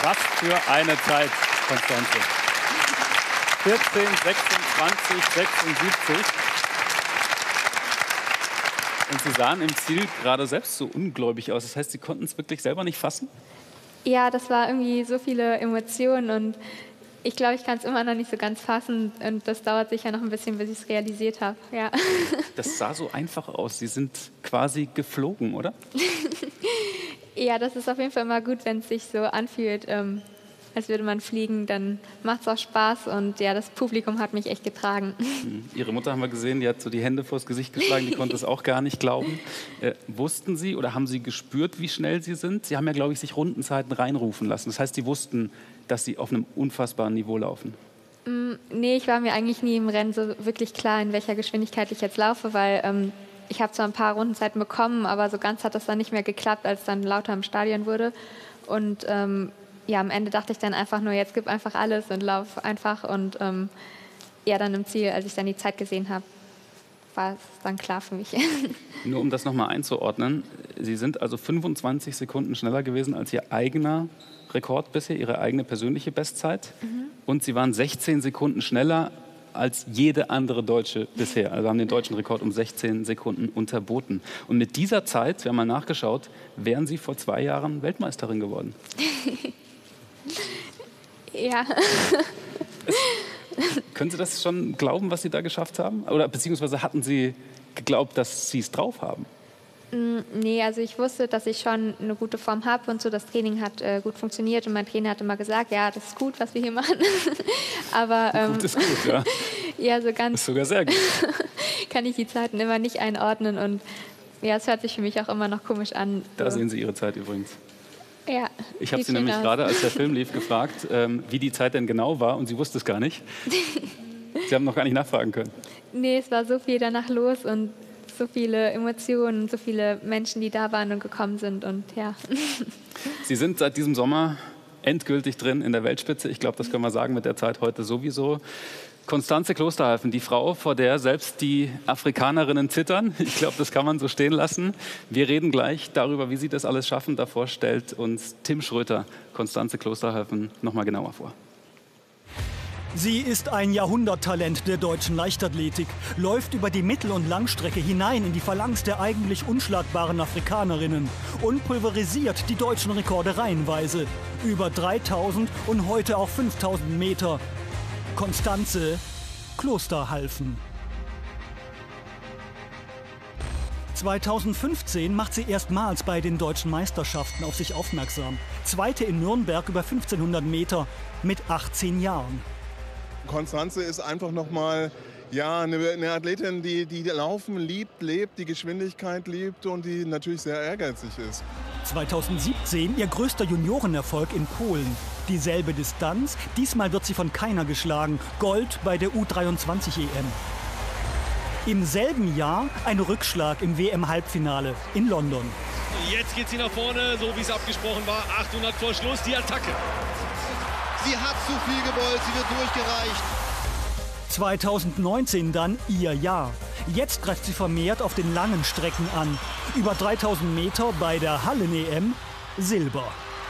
Was für eine Zeit, Constanze. 14, 26, 76. Und Sie sahen im Ziel gerade selbst so ungläubig aus. Das heißt, Sie konnten es wirklich selber nicht fassen? Ja, das war irgendwie so viele Emotionen und ich glaube, ich kann es immer noch nicht so ganz fassen und das dauert sicher noch ein bisschen, bis ich es realisiert habe. Ja. Das sah so einfach aus. Sie sind quasi geflogen, oder? Ja, das ist auf jeden Fall immer gut, wenn es sich so anfühlt, als würde man fliegen, dann macht es auch Spaß und ja, das Publikum hat mich echt getragen. Ihre Mutter haben wir gesehen, die hat so die Hände vors Gesicht geschlagen, die konnte es auch gar nicht glauben. Wussten Sie oder haben Sie gespürt, wie schnell Sie sind? Sie haben ja, glaube ich, sich Rundenzeiten reinrufen lassen. Das heißt, Sie wussten, dass Sie auf einem unfassbaren Niveau laufen. Nee, ich war mir eigentlich nie im Rennen so wirklich klar, in welcher Geschwindigkeit ich jetzt laufe, weil ich habe zwar ein paar Rundenzeiten bekommen, aber so ganz hat das dann nicht mehr geklappt, als dann lauter im Stadion wurde. Und ja, am Ende dachte ich dann einfach nur, jetzt gib einfach alles und lauf einfach. Und ja, dann im Ziel, als ich dann die Zeit gesehen habe, war es dann klar für mich. Nur um das nochmal einzuordnen, Sie sind also 25 Sekunden schneller gewesen als Ihr eigener Rekord bisher, Ihre eigene persönliche Bestzeit. Und Sie waren 16 Sekunden schneller als jede andere Deutsche bisher. Also haben den deutschen Rekord um 16 Sekunden unterboten. Und mit dieser Zeit, wir haben mal nachgeschaut, wären Sie vor 2 Jahren Weltmeisterin geworden. Ja. Können Sie das schon glauben, was Sie da geschafft haben? Oder beziehungsweise hatten Sie geglaubt, dass Sie es drauf haben? Nee, also ich wusste, dass ich schon eine gute Form habe und so. Das Training hat gut funktioniert und mein Trainer hat immer gesagt, ja, das ist gut, was wir hier machen. Aber gut ist gut, ja. Ja, so ganz Das ist sogar sehr gut. kann ich die Zeiten immer nicht einordnen und ja, es hört sich für mich auch immer noch komisch an. Da sehen Sie Ihre Zeit übrigens. Ja. Ich habe Sie nämlich gerade, als der Film lief, gefragt, wie die Zeit denn genau war und sie wusste es gar nicht. Sie haben noch gar nicht nachfragen können. Nee, es war so viel danach los und so viele Emotionen, so viele Menschen, die da waren und gekommen sind und ja. Sie sind seit diesem Sommer endgültig drin in der Weltspitze. Ich glaube, das können wir sagen mit der Zeit heute sowieso. Constanze Klosterhalfen, die Frau, vor der selbst die Afrikanerinnen zittern. Ich glaube, das kann man so stehen lassen. Wir reden gleich darüber, wie Sie das alles schaffen. Davor stellt uns Tim Schröter Constanze Klosterhalfen noch mal genauer vor. Sie ist ein Jahrhunderttalent der deutschen Leichtathletik, läuft über die Mittel- und Langstrecke hinein in die Phalanx der eigentlich unschlagbaren Afrikanerinnen und pulverisiert die deutschen Rekorde reihenweise. Über 3000 und heute auch 5000 Meter. Constanze Klosterhalfen. 2015 macht sie erstmals bei den deutschen Meisterschaften auf sich aufmerksam. Zweite in Nürnberg über 1500 Meter mit 18 Jahren. Constanze ist einfach nochmal eine Athletin, die Laufen liebt, lebt, die Geschwindigkeit liebt und die natürlich sehr ehrgeizig ist. 2017 ihr größter Juniorenerfolg in Polen. Dieselbe Distanz, diesmal wird sie von keiner geschlagen. Gold bei der U23-EM. Im selben Jahr ein Rückschlag im WM-Halbfinale in London. Jetzt geht sie nach vorne, so wie es abgesprochen war. 800 vor Schluss, die Attacke. Sie hat zu viel gewollt, sie wird durchgereicht. 2019 dann ihr Jahr. Jetzt greift sie vermehrt auf den langen Strecken an. Über 3000 Meter bei der Hallen-EM Silber.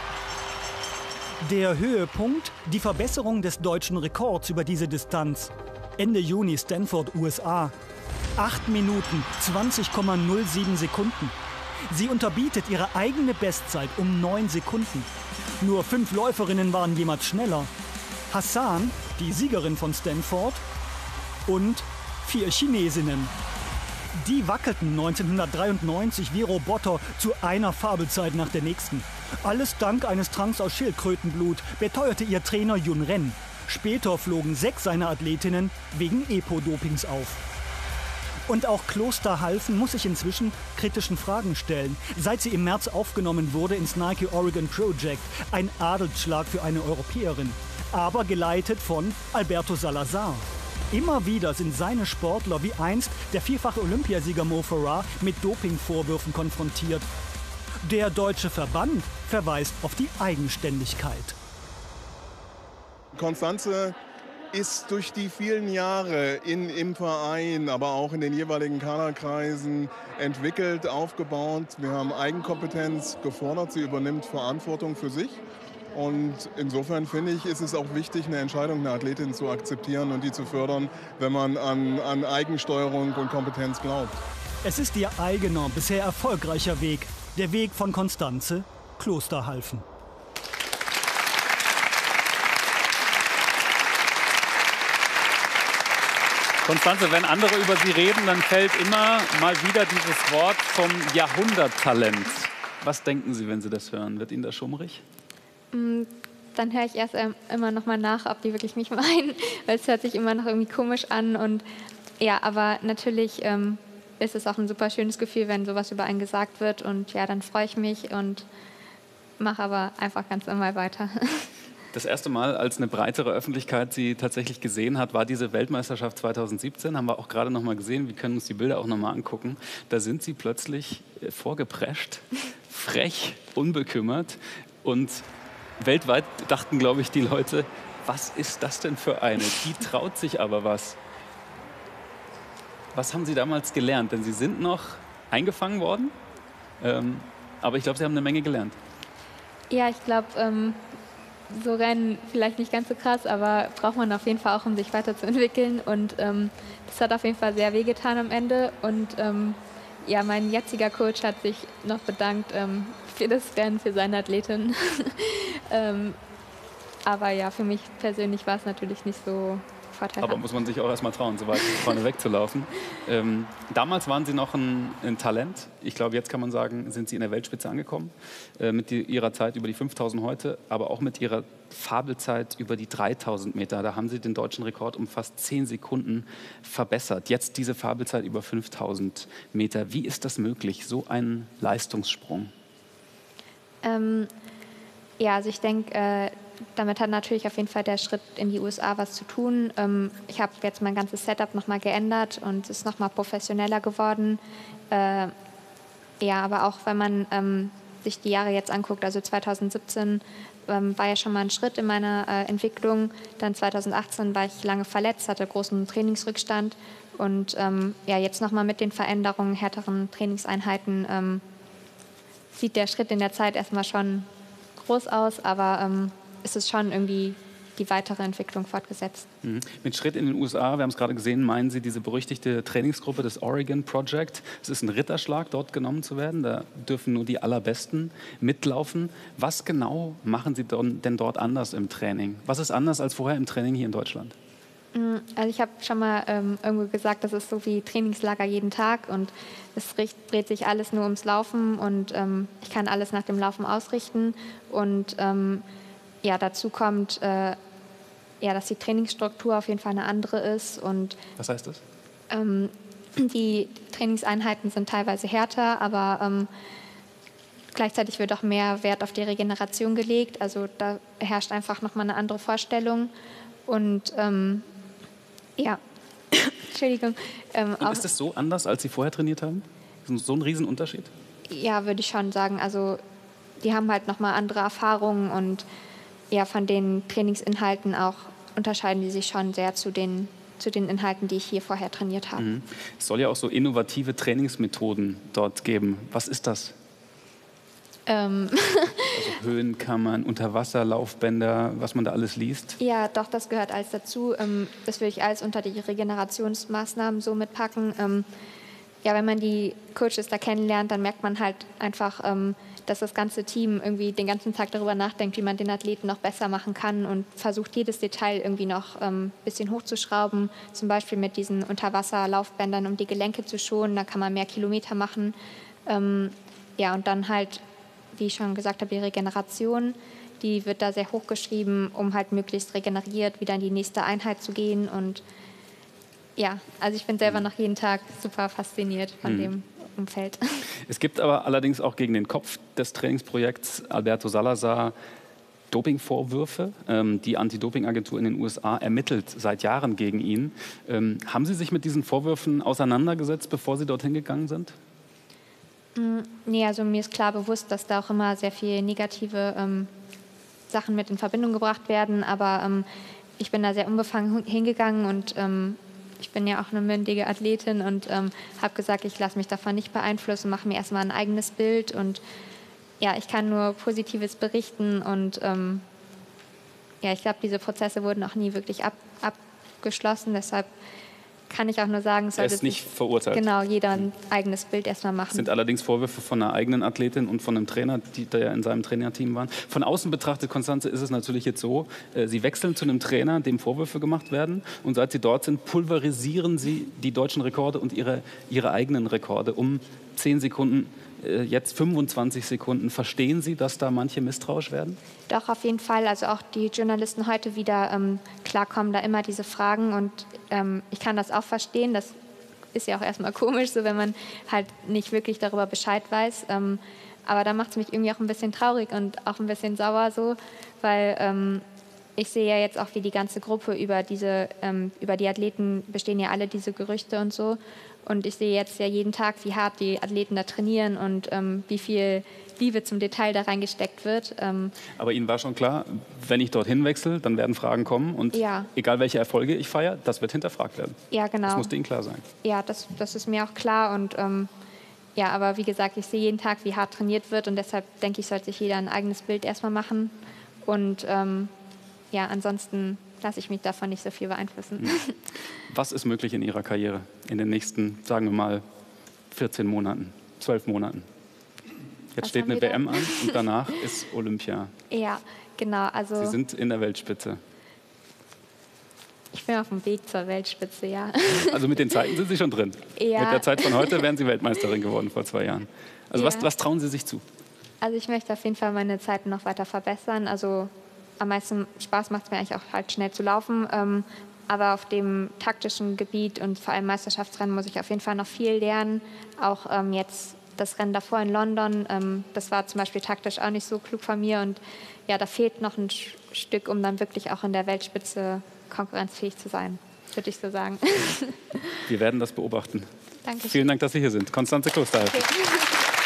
Der Höhepunkt, die Verbesserung des deutschen Rekords über diese Distanz. Ende Juni Stanford, USA. 8 Minuten, 20,07 Sekunden. Sie unterbietet ihre eigene Bestzeit um 9 Sekunden. Nur 5 Läuferinnen waren jemals schneller. Hassan, die Siegerin von Stanford, und 4 Chinesinnen. Die wackelten 1993 wie Roboter zu einer Fabelzeit nach der nächsten. Alles dank eines Tranks aus Schildkrötenblut, beteuerte ihr Trainer Yun Ren. Später flogen 6 seiner Athletinnen wegen EPO-Dopings auf. Und auch Klosterhalfen muss sich inzwischen kritischen Fragen stellen. Seit sie im März aufgenommen wurde ins Nike Oregon Project, ein Adelsschlag für eine Europäerin, aber geleitet von Alberto Salazar. Immer wieder sind seine Sportler wie einst der vierfache Olympiasieger Mo Farah mit Dopingvorwürfen konfrontiert. Der deutsche Verband verweist auf die Eigenständigkeit. Constanze ist durch die vielen Jahre im Verein, aber auch in den jeweiligen Kaderkreisen entwickelt, aufgebaut. Wir haben Eigenkompetenz gefordert, sie übernimmt Verantwortung für sich Und insofern finde ich, ist es auch wichtig, eine Entscheidung einer Athletin zu akzeptieren und die zu fördern, wenn man an Eigensteuerung und Kompetenz glaubt. Es ist ihr eigener, bisher erfolgreicher Weg. Der Weg von Constanze Klosterhalfen. Constanze, wenn andere über Sie reden, dann fällt immer mal wieder dieses Wort vom Jahrhunderttalent. Was denken Sie, wenn Sie das hören? Wird Ihnen das schummrig? Dann höre ich erst immer noch mal nach, ob die wirklich mich meinen, weil es hört sich immer noch irgendwie komisch an. Und ja, aber natürlich ist es auch ein super schönes Gefühl, wenn sowas über einen gesagt wird. Und ja, dann freue ich mich und mache aber einfach ganz normal weiter. Das erste Mal, als eine breitere Öffentlichkeit Sie tatsächlich gesehen hat, war diese Weltmeisterschaft 2017. Haben wir auch gerade noch mal gesehen. Wir können uns die Bilder auch noch mal angucken. Da sind Sie plötzlich vorgeprescht, frech, unbekümmert. Und weltweit dachten, glaube ich, die Leute, was ist das denn für eine? Die traut sich aber was. Was haben Sie damals gelernt? Denn Sie sind noch eingefangen worden. Aber ich glaube, Sie haben eine Menge gelernt. Ja, ich glaube, so Rennen vielleicht nicht ganz so krass, aber braucht man auf jeden Fall auch, um sich weiterzuentwickeln. Und das hat auf jeden Fall sehr wehgetan am Ende. Und ja, mein jetziger Coach hat sich noch bedankt für das Rennen, für seine Athletin. Aber ja, für mich persönlich war es natürlich nicht so vorteilhaft. Aber muss man sich auch erstmal trauen, so weit vorne wegzulaufen. Damals waren Sie noch ein Talent. Ich glaube, jetzt kann man sagen, sind Sie in der Weltspitze angekommen. Mit Ihrer Zeit über die 5.000 heute, aber auch mit Ihrer Fabelzeit über die 3.000 Meter. Da haben Sie den deutschen Rekord um fast 10 Sekunden verbessert. Jetzt diese Fabelzeit über 5.000 Meter. Wie ist das möglich, so ein Leistungssprung? Ja, also ich denke, damit hat natürlich auf jeden Fall der Schritt in die USA was zu tun. Ich habe jetzt mein ganzes Setup nochmal geändert und es ist nochmal professioneller geworden. Ja, aber auch wenn man sich die Jahre jetzt anguckt, also 2017 war ja schon mal ein Schritt in meiner Entwicklung. Dann 2018 war ich lange verletzt, hatte großen Trainingsrückstand. Und ja, jetzt nochmal mit den Veränderungen, härteren Trainingseinheiten, sieht der Schritt in der Zeit erstmal schon groß aus, aber es ist schon irgendwie die weitere Entwicklung fortgesetzt. Mit Schritt in den USA, wir haben es gerade gesehen, meinen Sie diese berüchtigte Trainingsgruppe des Oregon Project. Es ist ein Ritterschlag, dort genommen zu werden. Da dürfen nur die Allerbesten mitlaufen. Was genau machen Sie denn dort anders im Training? Was ist anders als vorher im Training hier in Deutschland? Also ich habe schon mal irgendwo gesagt, das ist so wie Trainingslager jeden Tag und es dreht sich alles nur ums Laufen und ich kann alles nach dem Laufen ausrichten und ja, dazu kommt, ja, dass die Trainingsstruktur auf jeden Fall eine andere ist. Und, was heißt das? Die Trainingseinheiten sind teilweise härter, aber gleichzeitig wird auch mehr Wert auf die Regeneration gelegt. Also da herrscht einfach nochmal eine andere Vorstellung. Und ja, Entschuldigung. Und ist das so anders, als Sie vorher trainiert haben? So ein Riesenunterschied? Ja, würde ich schon sagen. Also die haben halt nochmal andere Erfahrungen und ja, von den Trainingsinhalten auch unterscheiden die sich schon sehr zu den Inhalten, die ich hier vorher trainiert habe. Es soll ja auch so innovative Trainingsmethoden dort geben. Was ist das? Also Höhenkammern, Unterwasserlaufbänder, was man da alles liest? Ja, doch, das gehört alles dazu. Das will ich alles unter die Regenerationsmaßnahmen so mitpacken. Ja, wenn man die Coaches da kennenlernt, dann merkt man halt einfach, dass das ganze Team irgendwie den ganzen Tag darüber nachdenkt, wie man den Athleten noch besser machen kann und versucht, jedes Detail irgendwie noch ein bisschen hochzuschrauben. Zum Beispiel mit diesen Unterwasserlaufbändern, um die Gelenke zu schonen. Da kann man mehr Kilometer machen. Ja, und dann halt, wie ich schon gesagt habe, die Regeneration, die wird da sehr hochgeschrieben, um halt möglichst regeneriert wieder in die nächste Einheit zu gehen. Und ja, also ich bin selber noch jeden Tag super fasziniert von dem Umfeld. Es gibt aber allerdings auch gegen den Kopf des Trainingsprojekts Alberto Salazar Dopingvorwürfe. Die Anti-Doping-Agentur in den USA ermittelt seit Jahren gegen ihn. Haben Sie sich mit diesen Vorwürfen auseinandergesetzt, bevor Sie dorthin gegangen sind? Nee, also mir ist klar bewusst, dass da auch immer sehr viele negative Sachen mit in Verbindung gebracht werden, aber ich bin da sehr unbefangen hingegangen und ich bin ja auch eine mündige Athletin und habe gesagt, ich lasse mich davon nicht beeinflussen, mache mir erstmal ein eigenes Bild und ja, ich kann nur Positives berichten und ja, ich glaube, diese Prozesse wurden auch nie wirklich abgeschlossen. Deshalb kann ich auch nur sagen, er ist nicht verurteilt. Genau, jeder ein eigenes Bild erstmal machen. Das sind allerdings Vorwürfe von einer eigenen Athletin und von einem Trainer, der in seinem Trainerteam waren. Von außen betrachtet, Constanze, ist es natürlich jetzt so, Sie wechseln zu einem Trainer, dem Vorwürfe gemacht werden. Und seit Sie dort sind, pulverisieren Sie die deutschen Rekorde und Ihre eigenen Rekorde um 10 Sekunden. Jetzt 25 Sekunden. Verstehen Sie, dass da manche misstrauisch werden? Doch, auf jeden Fall. Also auch die Journalisten heute wieder, klar kommen da immer diese Fragen und ich kann das auch verstehen. Das ist ja auch erstmal komisch, so wenn man halt nicht wirklich darüber Bescheid weiß. Aber da macht es mich irgendwie auch ein bisschen traurig und auch ein bisschen sauer so, weil ich sehe ja jetzt auch, wie die ganze Gruppe über die Athleten bestehen ja alle diese Gerüchte und so. Und ich sehe jetzt ja jeden Tag, wie hart die Athleten da trainieren und wie viel Liebe zum Detail da reingesteckt wird. Aber Ihnen war schon klar, wenn ich dorthin wechsle, dann werden Fragen kommen und ja, egal welche Erfolge ich feiere, das wird hinterfragt werden. Ja, genau. Das musste Ihnen klar sein. Ja, das ist mir auch klar und ja, aber wie gesagt, ich sehe jeden Tag, wie hart trainiert wird und deshalb denke ich, sollte sich jeder ein eigenes Bild erstmal machen und ja, ansonsten lasse ich mich davon nicht so viel beeinflussen. Was ist möglich in Ihrer Karriere in den nächsten, sagen wir mal, 14 Monaten, 12 Monaten? Jetzt steht eine WM an und danach ist Olympia. Ja, genau. Also Sie sind in der Weltspitze. Ich bin auf dem Weg zur Weltspitze, ja. Also mit den Zeiten sind Sie schon drin. Ja. Mit der Zeit von heute wären Sie Weltmeisterin geworden vor 2 Jahren. Also ja. was trauen Sie sich zu? Also ich möchte auf jeden Fall meine Zeiten noch weiter verbessern. Also am meisten Spaß macht es mir eigentlich auch halt schnell zu laufen. Aber auf dem taktischen Gebiet und vor allem Meisterschaftsrennen muss ich auf jeden Fall noch viel lernen. Auch jetzt das Rennen davor in London, das war zum Beispiel taktisch auch nicht so klug von mir. Und ja, da fehlt noch ein Stück, um dann wirklich auch in der Weltspitze konkurrenzfähig zu sein, würde ich so sagen. Wir werden das beobachten. Danke. Vielen Dank, dass Sie hier sind. Constanze Klosterhalter. Okay.